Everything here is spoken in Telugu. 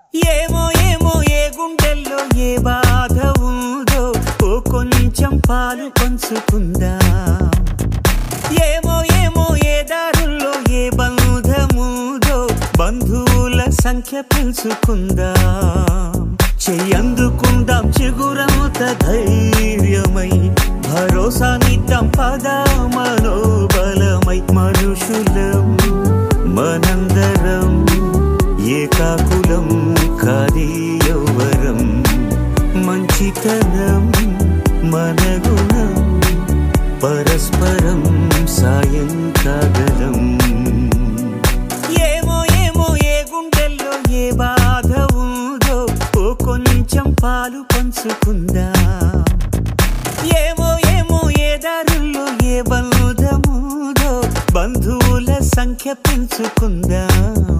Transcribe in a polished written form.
ఏమో ఏమో ఏ గుండెల్లో ఏ బాధ ఉందో ఓ కొంచెం పాలు పంచుకుందాం. ఏమో ఏమో ఏ దారుల్లో ఏ బంధముదో బంధువుల సంఖ్య పెంచుకుందాం. చెయ్యందుకుందాం చిగురంత ధైర్యమై భరోసానిద్దాం పద మనోబలమై. మనుషులం మనందరం ఏకాకులం కాది యౌవరం. మంచితనం మన గుణం పరస్పరం సాయం కాగలం. ఏమో ఏమో ఏ గుండెల్లో ఏ బాధ ఉందో ఓ కొంచెం పాలు పంచుకుందాం. ఏమో ఏమో ఏ దారుల్లో ఏ బంధముదో బంధువుల సంఖ్య పెంచుకుందాం.